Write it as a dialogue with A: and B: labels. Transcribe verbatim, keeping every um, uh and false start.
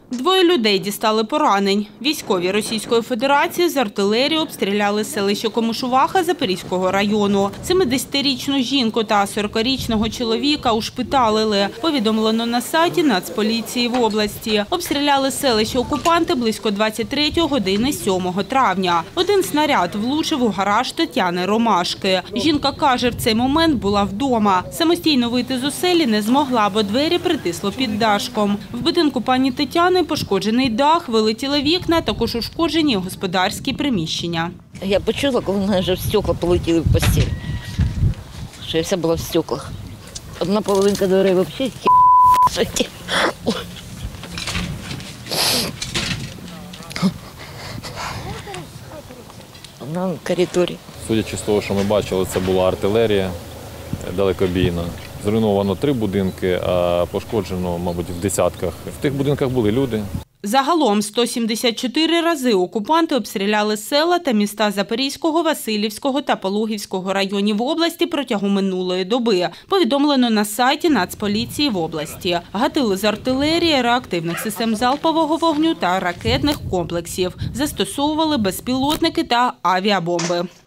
A: Двоє людей дістали поранень. Військові Російської Федерації з артилерії обстріляли селище Комишуваха Запорізького району. семидесятирічну жінку та сорокарічного чоловіка ушпиталили. Повідомлено на сайті Нацполіції в області. Обстріляли селище окупанти близько двадцять третьої години сьомого травня. Один снаряд влучив у гараж Тетяни Ромашки. Жінка каже, в цей момент була вдома. Самостійно вийти з оселі не змогла, бо двері притисло під дашком. В будинку пані Тетяни пошкоджений дах, вилетіли вікна, також ушкоджені господарські приміщення.
B: Я почула, коли в мене вже в стекла полетіли в постіль, що я вся була в стеклах. Одна половинка дверей взагалі хі***. Вона в коридорі.
C: Судячи з того, що ми бачили, це була артилерія далекобійна. Зруйновано три будинки, а пошкоджено, мабуть, в десятках. В тих будинках були люди.
A: Загалом сто сімдесят чотири рази окупанти обстріляли села та міста Запорізького, Василівського та Пологівського районів області протягом минулої доби. Повідомлено на сайті Нацполіції в області. Гатили з артилерії, реактивних систем залпового вогню та ракетних комплексів. Застосовували безпілотники та авіабомби.